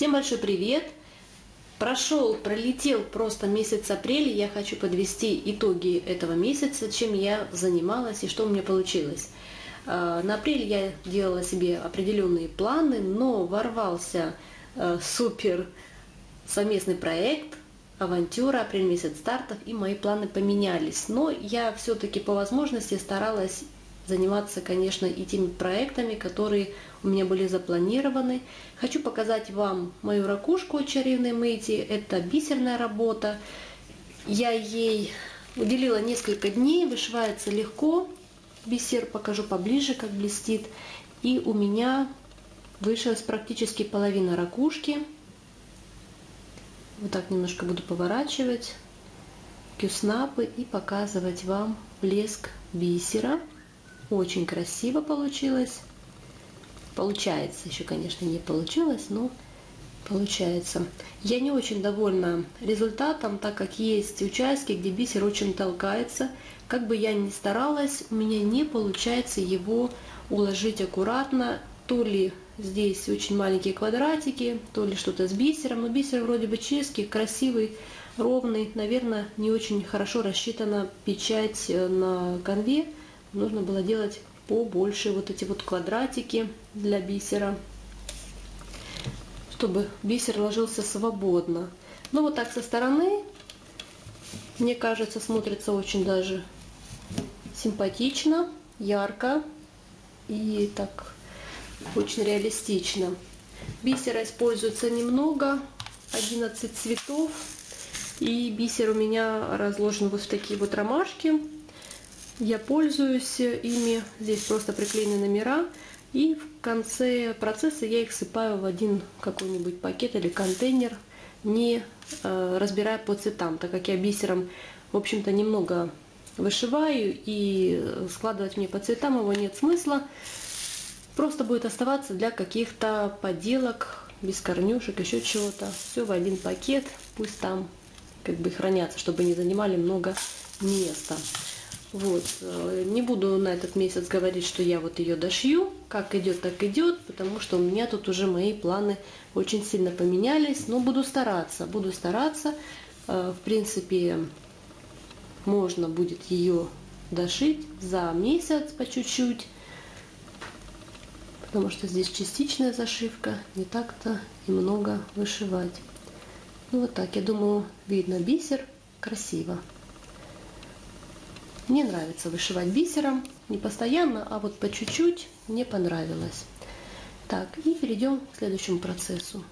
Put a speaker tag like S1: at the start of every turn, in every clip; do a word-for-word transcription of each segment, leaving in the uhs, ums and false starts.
S1: Всем большой привет! Прошел, пролетел просто месяц апрель, я хочу подвести итоги этого месяца, чем я занималась и что у меня получилось. На апрель я делала себе определенные планы, но ворвался супер совместный проект, авантюра, апрель месяц стартов, и мои планы поменялись. Но я все-таки по возможности старалась заниматься, конечно, и теми проектами, которые у меня были запланированы. Хочу показать вам мою ракушку от Чарівної миті. Это бисерная работа. Я ей уделила несколько дней, вышивается легко. Бисер покажу поближе, как блестит. И у меня вышилась практически половина ракушки. Вот так немножко буду поворачивать кюснапы и показывать вам блеск бисера. Очень красиво получилось. Получается, еще, конечно, не получилось, но получается. Я не очень довольна результатом, так как есть участки, где бисер очень толкается. Как бы я ни старалась, у меня не получается его уложить аккуратно. То ли здесь очень маленькие квадратики, то ли что-то с бисером. Но бисер вроде бы чешский, красивый, ровный. Наверное, не очень хорошо рассчитана печать на канве. Нужно было делать побольше вот эти вот квадратики для бисера, чтобы бисер ложился свободно. Ну вот так со стороны, мне кажется, смотрится очень даже симпатично, ярко и так очень реалистично. Бисера используется немного, одиннадцать цветов, и бисер у меня разложен вот в такие вот ромашки. Я пользуюсь ими, здесь просто приклеены номера, и в конце процесса я их сыпаю в один какой-нибудь пакет или контейнер, не э, разбирая по цветам, так как я бисером, в общем-то, немного вышиваю, и складывать мне по цветам его нет смысла, просто будет оставаться для каких-то поделок, без корнюшек, еще чего-то. Все в один пакет, пусть там как бы хранятся, чтобы не занимали много места. Вот, не буду на этот месяц говорить, что я вот ее дошью, как идет, так идет, потому что у меня тут уже мои планы очень сильно поменялись, но буду стараться, буду стараться, в принципе, можно будет ее дошить за месяц по чуть-чуть, потому что здесь частичная зашивка, не так-то и много вышивать. Ну вот так, я думаю, видно бисер, красиво. Мне нравится вышивать бисером, не постоянно, а вот по чуть-чуть мне понравилось. Так, и перейдем к следующему процессу.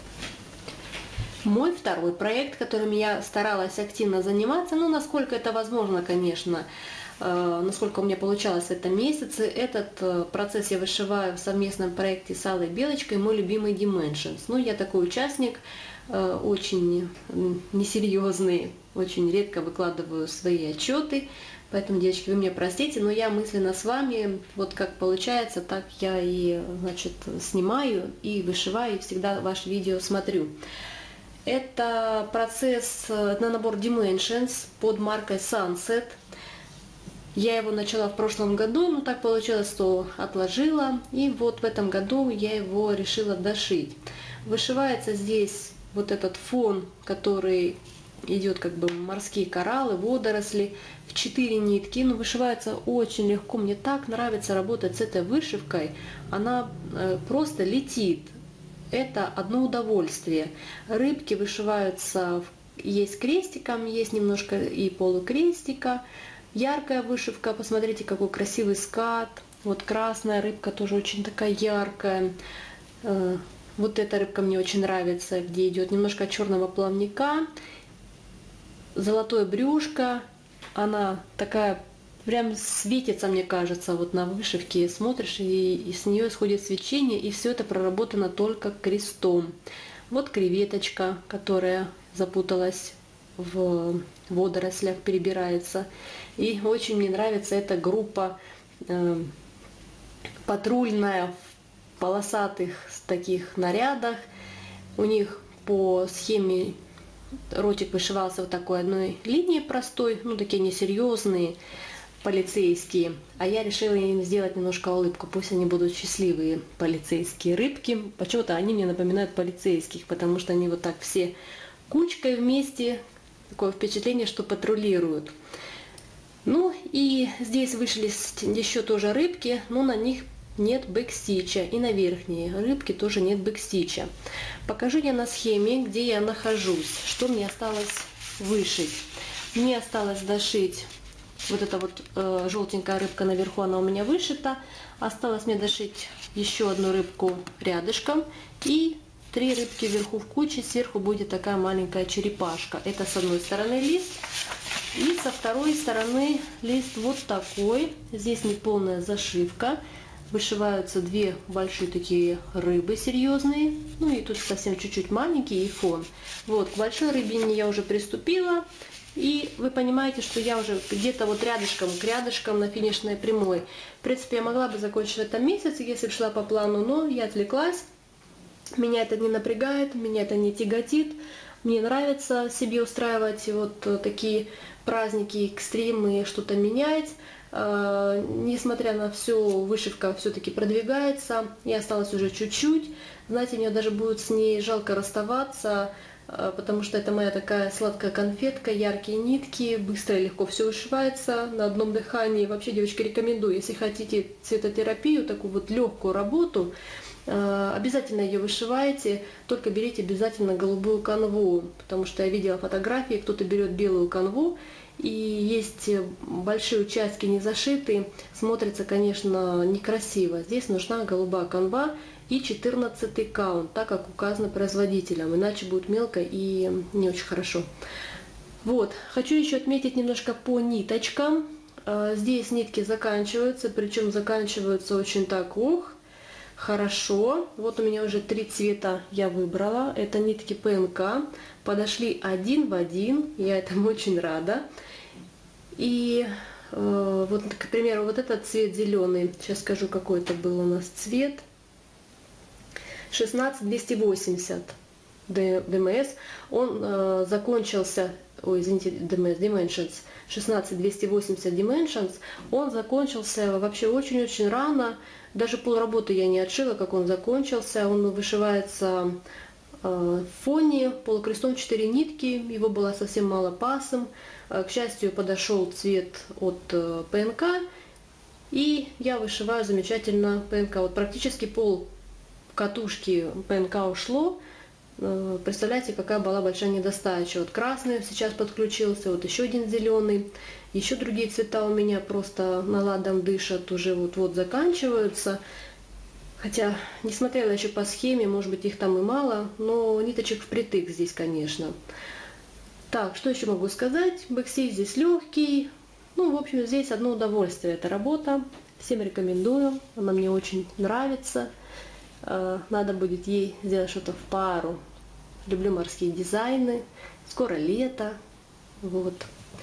S1: Мой второй проект, которым я старалась активно заниматься, ну, насколько это возможно, конечно, э, насколько у меня получалось в этом месяце, этот э, процесс я вышиваю в совместном проекте с Аллой Белочкой, мой любимый Dimensions. Ну, я такой участник, э, очень несерьезный, очень редко выкладываю свои отчеты. Поэтому, девочки, вы меня простите, но я мысленно с вами, вот как получается, так я и, значит, снимаю и вышиваю, и всегда ваши видео смотрю. Это процесс на набор Dimensions под маркой Sunset. Я его начала в прошлом году, но так получилось, что отложила. И вот в этом году я его решила дошить. Вышивается здесь вот этот фон, который идет как бы морские кораллы, водоросли, в четыре нитки, но вышивается очень легко. Мне так нравится работать с этой вышивкой, она э, просто летит. Это одно удовольствие. Рыбки вышиваются, есть крестиком, есть немножко и полукрестика. Яркая вышивка, посмотрите, какой красивый скат. Вот красная рыбка тоже очень такая яркая. Э, вот эта рыбка мне очень нравится, где идет немножко черного плавника. Золотое брюшко, она такая прям светится, мне кажется, вот на вышивке смотришь, и, и с нее исходит свечение, и все это проработано только крестом. Вот креветочка, которая запуталась в водорослях, перебирается. И очень мне нравится эта группа э, патрульная в полосатых таких нарядах. У них по схеме ротик вышивался вот такой одной линией простой, ну такие несерьезные. полицейские, а я решила им сделать немножко улыбку, пусть они будут счастливые полицейские рыбки. Почему-то они мне напоминают полицейских, потому что они вот так все кучкой вместе, такое впечатление, что патрулируют. Ну и здесь вышли еще тоже рыбки, но на них нет бэкстича, и на верхние рыбки тоже нет бэкстича. Покажу я на схеме, где я нахожусь, что мне осталось вышить. Мне осталось дошить вот эта вот э, желтенькая рыбка наверху, она у меня вышита. Осталось мне дошить еще одну рыбку рядышком и три рыбки вверху в куче. Сверху будет такая маленькая черепашка. Это с одной стороны лист. И со второй стороны лист вот такой. Здесь неполная зашивка. Вышиваются две большие такие рыбы серьезные. Ну и тут совсем чуть-чуть маленький и фон. Вот, к большой рыбине я уже приступила. И вы понимаете, что я уже где-то вот рядышком, к рядышком на финишной прямой. В принципе, я могла бы закончить в этом месяце, если бы шла по плану, но я отвлеклась. Меня это не напрягает, меня это не тяготит. Мне нравится себе устраивать вот такие праздники, экстримы, что-то менять. Несмотря на все, вышивка все-таки продвигается. И осталось уже чуть-чуть. Знаете, мне даже будет с ней жалко расставаться, потому что это моя такая сладкая конфетка, яркие нитки, быстро и легко все вышивается на одном дыхании. Вообще, девочки, рекомендую, если хотите цветотерапию, такую вот легкую работу, обязательно ее вышивайте, только берите обязательно голубую канву, потому что я видела фотографии, кто-то берет белую канву, и есть большие участки не зашитые, смотрится, конечно, некрасиво. Здесь нужна голубая канва и четырнадцатый каунт, так как указано производителем, иначе будет мелко и не очень хорошо. Вот, хочу еще отметить немножко по ниточкам. Здесь нитки заканчиваются, причем заканчиваются очень так, ух, хорошо. Вот у меня уже три цвета я выбрала. Это нитки ПНК, подошли один в один, я этому очень рада. И э, вот, к примеру, вот этот цвет зеленый, сейчас скажу, какой это был у нас цвет. шестнадцать двести восемьдесят ди эм эс, он э, закончился, ой, извините, ди эм эс, Dimensions, шестнадцать двести восемьдесят Dimensions, он закончился вообще очень-очень рано, даже полработы я не отшила, как он закончился, он вышивается э, в фоне, полукрестом четыре нитки, его было совсем мало пасом, э, к счастью, подошел цвет от э, ПНК, и я вышиваю замечательно ПНК, вот практически пол катушки ПНК ушло. Представляете, какая была большая недостача. Вот красный сейчас подключился, вот еще один зеленый, еще другие цвета у меня просто наладом дышат, уже вот-вот заканчиваются. Хотя не смотрела еще по схеме, может быть их там и мало, но ниточек впритык здесь, конечно. Так, что еще могу сказать? Бэкстич здесь легкий. Ну, в общем, здесь одно удовольствие эта работа. Всем рекомендую, она мне очень нравится. Надо будет ей сделать что-то в пару. Люблю морские дизайны. Скоро лето. Вот.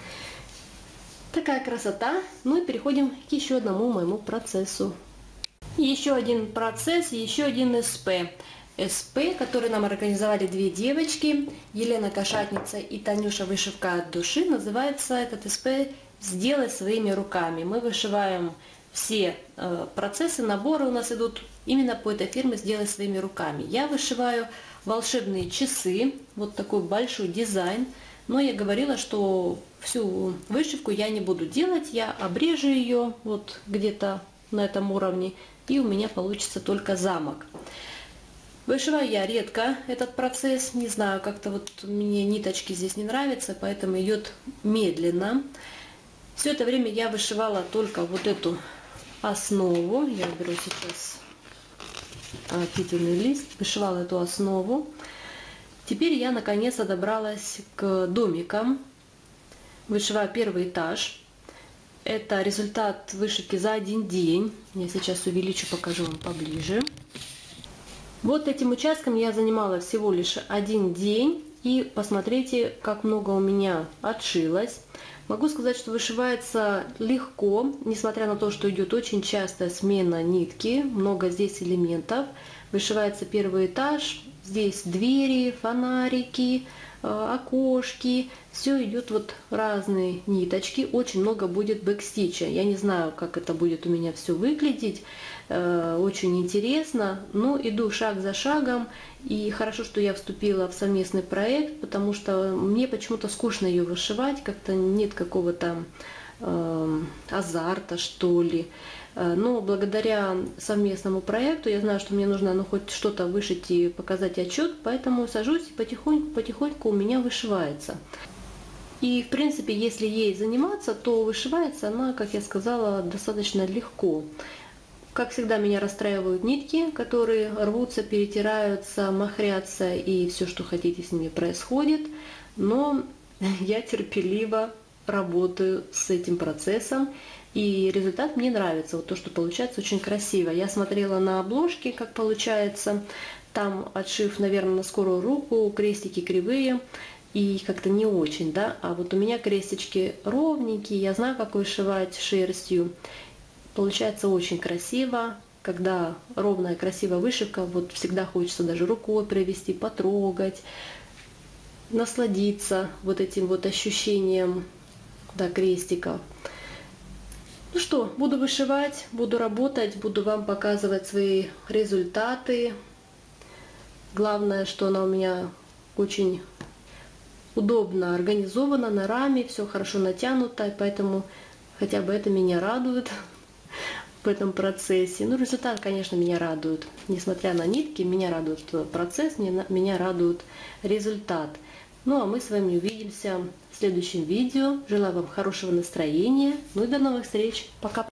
S1: Такая красота. Ну и переходим к еще одному моему процессу. Еще один процесс, еще один СП. СП, который нам организовали две девочки, Елена Кошатница и Танюша Вышивка от души. Называется этот СП «Сделай своими руками». Мы вышиваем все э, процессы, наборы у нас идут именно по этой фирме «Сделай своими руками». Я вышиваю волшебные часы, вот такой большой дизайн, но я говорила, что всю вышивку я не буду делать, я обрежу ее вот где-то на этом уровне, и у меня получится только замок. Вышиваю я редко этот процесс, не знаю, как-то вот мне ниточки здесь не нравятся, поэтому идет медленно. Все это время я вышивала только вот эту основу, я беру сейчас петельный лист, вышивала эту основу. Теперь я наконец-то добралась к домикам. Вышиваю первый этаж. Это результат вышивки за один день. Я сейчас увеличу, покажу вам поближе. Вот этим участком я занимала всего лишь один день. И посмотрите, как много у меня отшилось. Могу сказать, что вышивается легко, несмотря на то, что идет очень частая смена нитки, много здесь элементов. Вышивается первый этаж, здесь двери, фонарики, окошки, все идет вот разные ниточки, очень много будет бэкстича. Я не знаю, как это будет у меня все выглядеть, очень интересно, но иду шаг за шагом, и хорошо, что я вступила в совместный проект, потому что мне почему-то скучно ее вышивать, как-то нет какого-то э, азарта, что ли. Но благодаря совместному проекту я знаю, что мне нужно ну, хоть что-то вышить и показать отчет, поэтому сажусь и потихоньку, потихоньку у меня вышивается. И в принципе, если ей заниматься, то вышивается она, как я сказала, достаточно легко. Как всегда, меня расстраивают нитки, которые рвутся, перетираются, махрятся и все, что хотите, с ними происходит. Но я терпеливо работаю с этим процессом. И результат мне нравится, вот то, что получается очень красиво. Я смотрела на обложке, как получается. Там отшив, наверное, на скорую руку, крестики кривые и как-то не очень, да. А вот у меня крестички ровненькие, я знаю, как вышивать шерстью. Получается очень красиво. Когда ровная, красивая вышивка, вот всегда хочется даже рукой провести, потрогать, насладиться вот этим вот ощущением, да, крестиков. Ну что, буду вышивать, буду работать, буду вам показывать свои результаты. Главное, что она у меня очень удобно организована на раме, все хорошо натянуто, поэтому хотя бы это меня радует в этом процессе. Ну, результат, конечно, меня радует. Несмотря на нитки, меня радует процесс, меня радует результат. Ну, а мы с вами увидимся в следующем видео. Желаю вам хорошего настроения. Ну и до новых встреч. Пока.